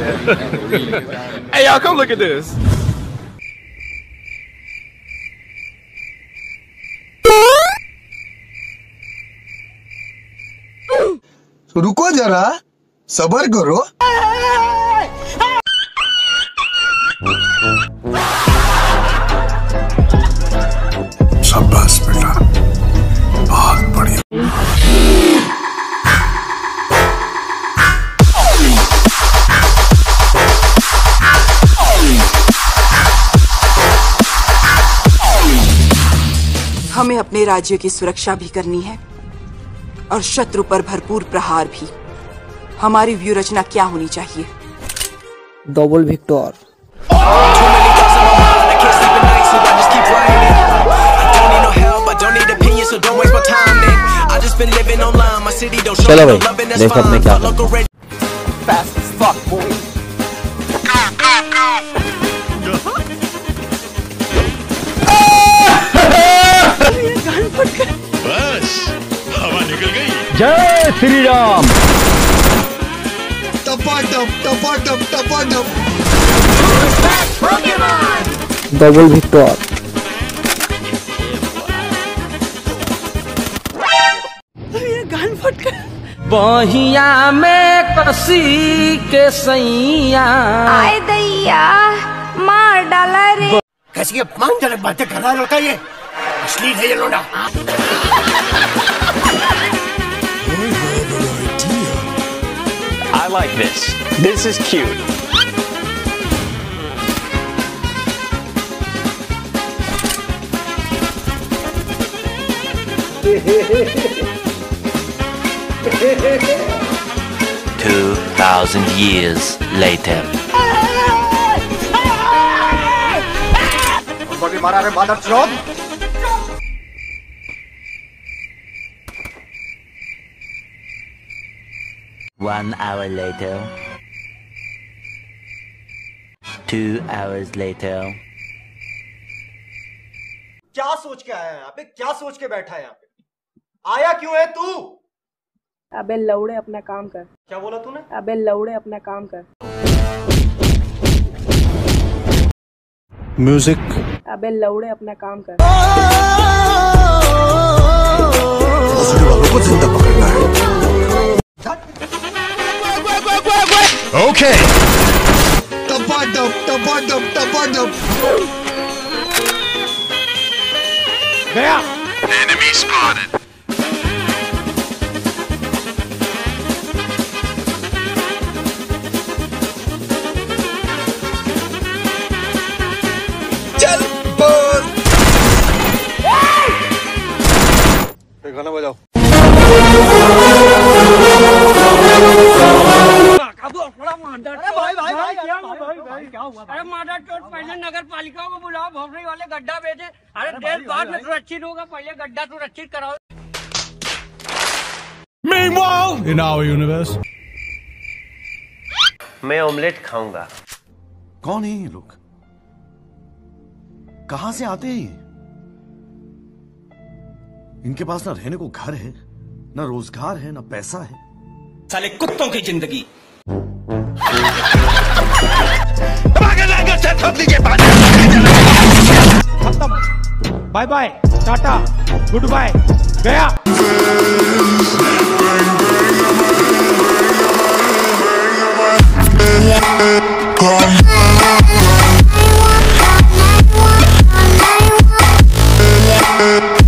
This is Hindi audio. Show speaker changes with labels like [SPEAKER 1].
[SPEAKER 1] Hey, y'all, come look at this.
[SPEAKER 2] रुको जरा, सबर करो। शाबाश बेटा, बहुत बढ़िया।
[SPEAKER 3] हमें अपने राज्य की सुरक्षा भी करनी है और शत्रु पर भरपूर प्रहार भी। हमारी व्यू रचना क्या होनी चाहिए?
[SPEAKER 4] Double victor.
[SPEAKER 5] चलो भाई, देखो अपने क्या
[SPEAKER 6] बस हवा निकल गई।
[SPEAKER 5] जय श्री राम।
[SPEAKER 2] टपाटप टपाटप टपाटप।
[SPEAKER 4] Double victor.
[SPEAKER 5] बहिया में कसी के सैया
[SPEAKER 7] आए दैया मार डाला रे।
[SPEAKER 6] कैसी अपमानजनक बातें कर रहा है लड़का, ये अश्लील है ये लोड़ा।
[SPEAKER 1] I like this. This is cute.
[SPEAKER 8] $2,000 years later.
[SPEAKER 6] मारा रे मादर चौथ।
[SPEAKER 8] 1 hour later. 2 hours later.
[SPEAKER 6] क्या सोच के आया है यहाँ पे? क्या सोच के बैठा है यहाँ पे? आया क्यों है तू?
[SPEAKER 9] अबे लौड़े अपना काम कर।
[SPEAKER 6] क्या बोला तूने?
[SPEAKER 9] अबे लौड़े अपना काम कर।
[SPEAKER 2] म्यूजिक।
[SPEAKER 9] अबे लौड़े अपना काम कर।
[SPEAKER 2] वालों को जिंदा पकड़ना है।
[SPEAKER 6] ओके।
[SPEAKER 2] टपाटप टपाटप टपाटप।
[SPEAKER 6] गया।
[SPEAKER 2] Enemy spotted. चल बोल। गाना बजाओ।
[SPEAKER 5] अरे माता चोट, पहले नगर पालिका को बुलाओ, भोसड़ी वाले गड्ढा भेजे। अरे देश बाद में सुरक्षित होगा, पहले गड्ढा सुरक्षित कराओ।
[SPEAKER 6] Meanwhile, in our universe.
[SPEAKER 8] मैं ऑमलेट खाऊंगा।
[SPEAKER 6] कौन है ये लोग? कहां से आते हैं ये? इनके पास ना रहने को घर है, ना रोजगार है, ना पैसा है।
[SPEAKER 5] साले कुत्तों की जिंदगी।
[SPEAKER 6] बाय बाय, टाटा, गुड बाय, गया।
[SPEAKER 7] Yeah.